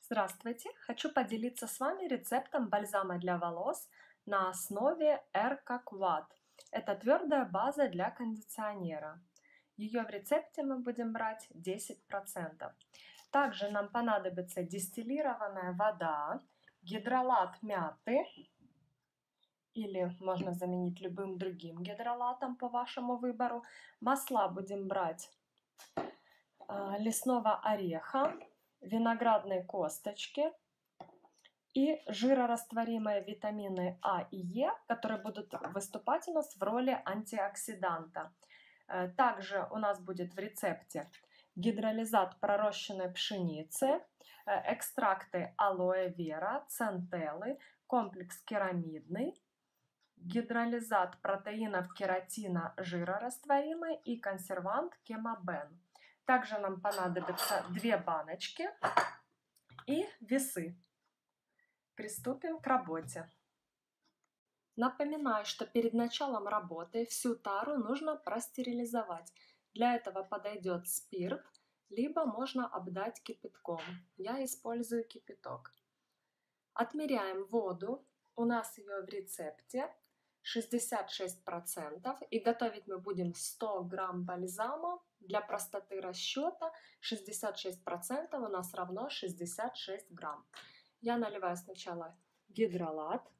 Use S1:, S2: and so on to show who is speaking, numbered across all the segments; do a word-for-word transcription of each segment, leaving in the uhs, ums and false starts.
S1: Здравствуйте! Хочу поделиться с вами рецептом бальзама для волос на основе Эрка Quad. Это твердая база для кондиционера. Ее в рецепте мы будем брать десять процентов. Также нам понадобится дистиллированная вода, гидролат мяты, или можно заменить любым другим гидролатом по вашему выбору. Масла будем брать э, лесного ореха, виноградной косточки и жирорастворимые витамины А и Е, которые будут выступать у нас в роли антиоксиданта. Также у нас будет в рецепте гидролизат пророщенной пшеницы, экстракты алоэ вера, центеллы, комплекс керамидный, гидролизат протеинов кератина жирорастворимый и консервант кемабен. Также нам понадобятся две баночки и весы. Приступим к работе. Напоминаю, что перед началом работы всю тару нужно простерилизовать. Для этого подойдет спирт, либо можно обдать кипятком. Я использую кипяток. Отмеряем воду. У нас ее в рецепте шестьдесят шесть процентов. И готовить мы будем сто грамм бальзама. Для простоты расчета шестьдесят шесть процентов у нас равно шестьдесят шесть грамм. Я наливаю сначала гидролат.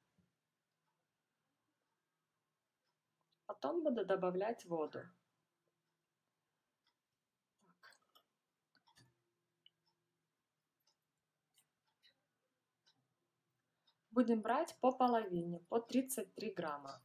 S1: Потом буду добавлять воду. Так. Будем брать по половине, по тридцать три грамма.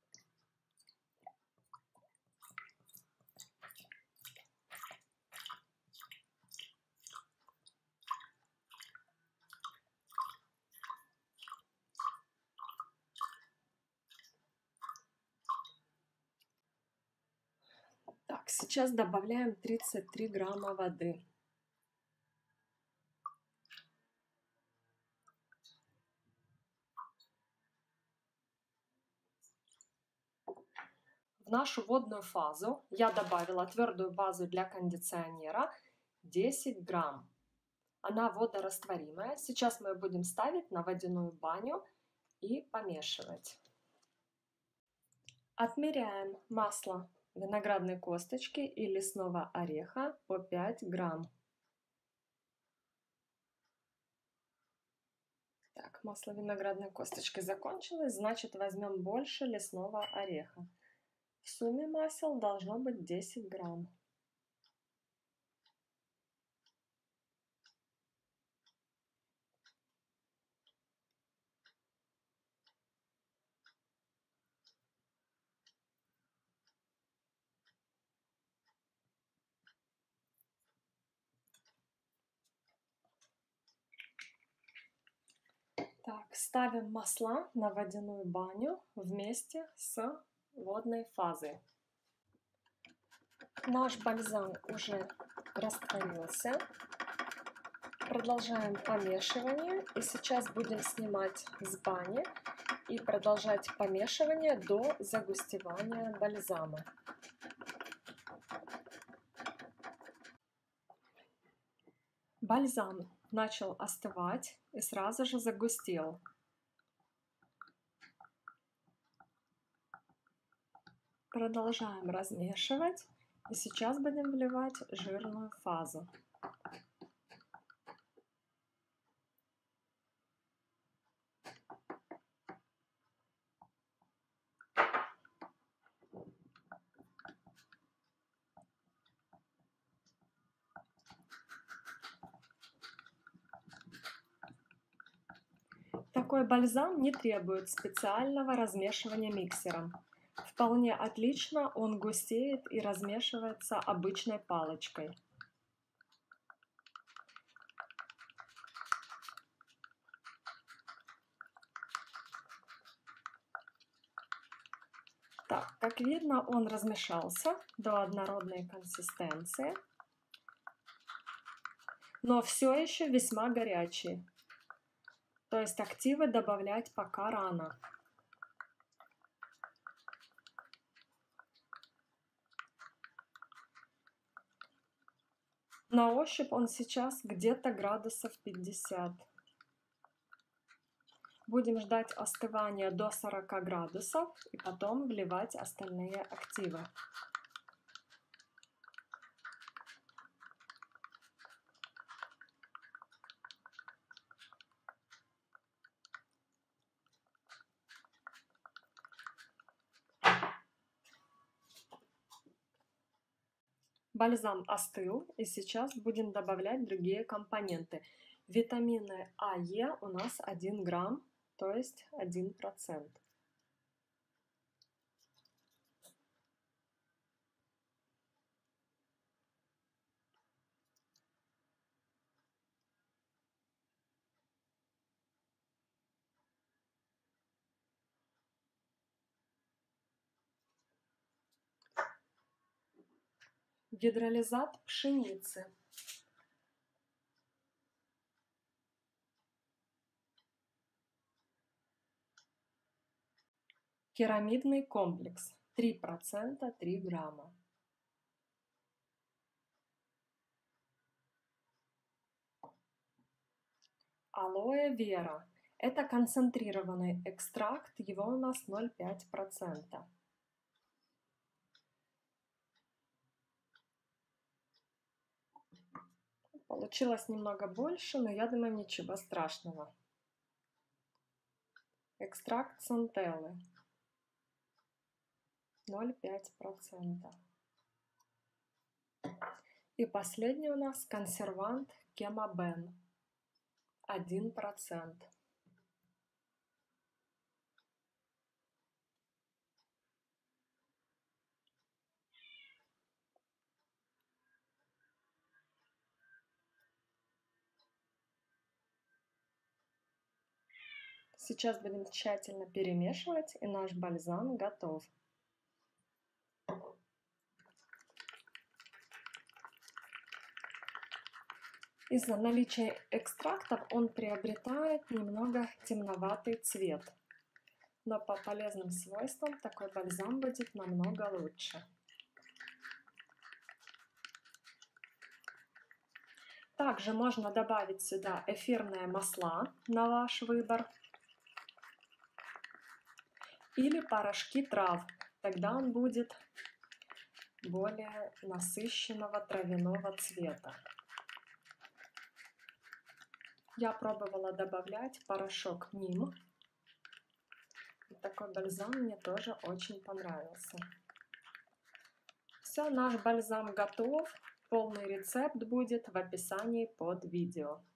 S1: Так, сейчас добавляем тридцать три грамма воды. В нашу водную фазу я добавила твердую базу для кондиционера десять грамм. Она водорастворимая. Сейчас мы ее будем ставить на водяную баню и помешивать. Отмеряем масло виноградной косточки и лесного ореха по пять грамм. Так, масло виноградной косточки закончилось, значит возьмем больше лесного ореха. В сумме масел должно быть десять грамм. Так, ставим масла на водяную баню вместе с водной фазой. Наш бальзам уже растворился. Продолжаем помешивание. И сейчас будем снимать с бани и продолжать помешивание до загустевания бальзама. Бальзам начал остывать и сразу же загустел. Продолжаем размешивать. И сейчас будем вливать жирную фазу. Такой бальзам не требует специального размешивания миксером. Вполне отлично он густеет и размешивается обычной палочкой. Так, как видно, он размешался до однородной консистенции, но все еще весьма горячий. То есть активы добавлять пока рано. На ощупь он сейчас где-то градусов пятьдесят. Будем ждать остывания до сорока градусов и потом вливать остальные активы. Бальзам остыл, и сейчас будем добавлять другие компоненты. Витамины А, Е у нас один грамм, то есть один процент. Гидролизат пшеницы. Керамидный комплекс три процента, три грамма. Алоэ вера. Это концентрированный экстракт, его у нас ноль целых пять десятых процента. Получилось немного больше, но я думаю, ничего страшного. Экстракт центеллы ноль целых пять десятых процента. И последний у нас консервант Кемабен один процент. Сейчас будем тщательно перемешивать, и наш бальзам готов. Из-за наличия экстрактов он приобретает немного темноватый цвет, но по полезным свойствам такой бальзам будет намного лучше. Также можно добавить сюда эфирные масла на ваш выбор или порошки трав, тогда он будет более насыщенного травяного цвета. Я пробовала добавлять порошок ним. Такой бальзам мне тоже очень понравился. Все, наш бальзам готов. Полный рецепт будет в описании под видео.